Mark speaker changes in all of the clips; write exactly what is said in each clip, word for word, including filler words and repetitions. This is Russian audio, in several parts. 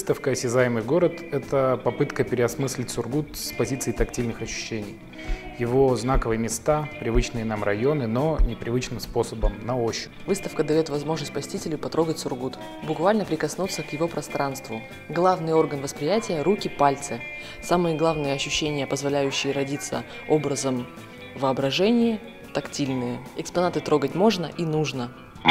Speaker 1: Выставка «Осязаемый город» — это попытка переосмыслить Сургут с позиции тактильных ощущений. Его знаковые места, привычные нам районы, но непривычным способом, на ощупь.
Speaker 2: Выставка дает возможность посетителю потрогать Сургут, буквально прикоснуться к его пространству. Главный орган восприятия – руки, пальцы. Самые главные ощущения, позволяющие родиться образом воображения – тактильные. Экспонаты трогать можно и нужно.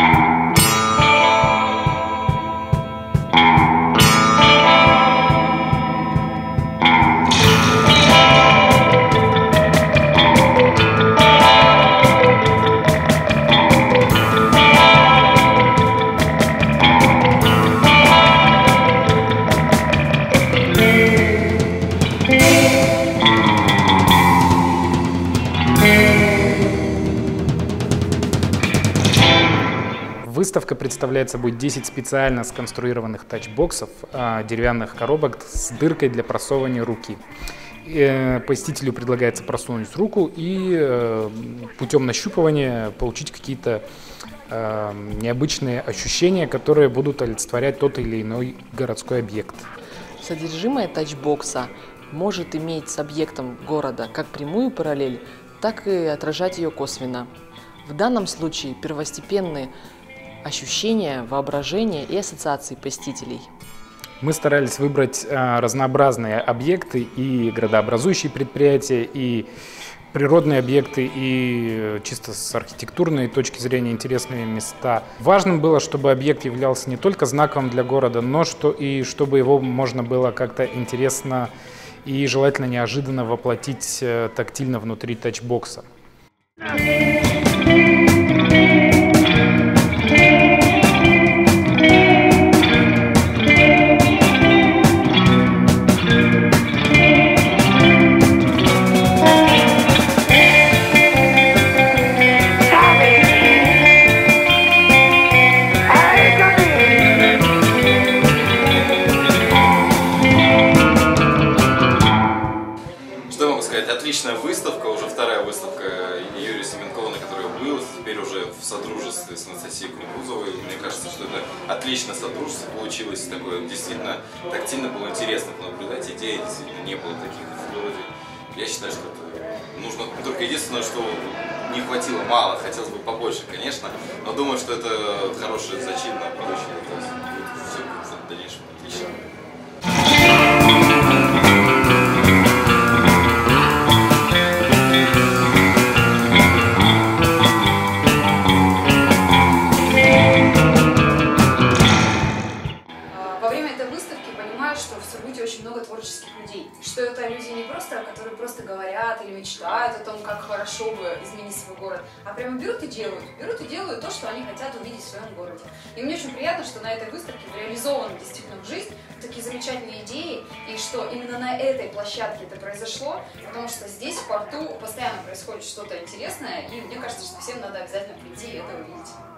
Speaker 1: Выставка представляет собой десять специально сконструированных тачбоксов, деревянных коробок с дыркой для просовывания руки. Посетителю предлагается просунуть руку и путем нащупывания получить какие-то необычные ощущения, которые будут олицетворять тот или иной городской объект.
Speaker 2: Содержимое тачбокса может иметь с объектом города как прямую параллель, так и отражать ее косвенно. В данном случае первостепенные ощущения, воображения и ассоциации посетителей.
Speaker 1: Мы старались выбрать а, разнообразные объекты и градообразующие предприятия, и природные объекты, и чисто с архитектурной точки зрения интересные места. Важным было, чтобы объект являлся не только знаковым для города, но что и чтобы его можно было как-то интересно и желательно неожиданно воплотить тактильно внутри тачбокса.
Speaker 3: Отличная выставка, уже вторая выставка имени Юрия Семенкова, на которой я был, теперь уже в содружестве с Анастасией Кунгурзовой. Мне кажется, что это отличное содружество получилось, такое действительно тактильно было интересно понаблюдать, идей действительно не было таких в городе. Я считаю, что это нужно, только единственное, что не хватило, мало, хотелось бы побольше, конечно, но думаю, что это хороший зачин на будущее, то есть будет все в дальнейшем отлично.
Speaker 4: Что в Сургуте очень много творческих людей, что это люди не просто, которые просто говорят или мечтают о том, как хорошо бы изменить свой город, а прямо берут и делают, берут и делают то, что они хотят увидеть в своем городе. И мне очень приятно, что на этой выставке реализованы действительно в жизнь такие замечательные идеи, и что именно на этой площадке это произошло, потому что здесь, в порту, постоянно происходит что-то интересное, и мне кажется, что всем надо обязательно прийти и это увидеть.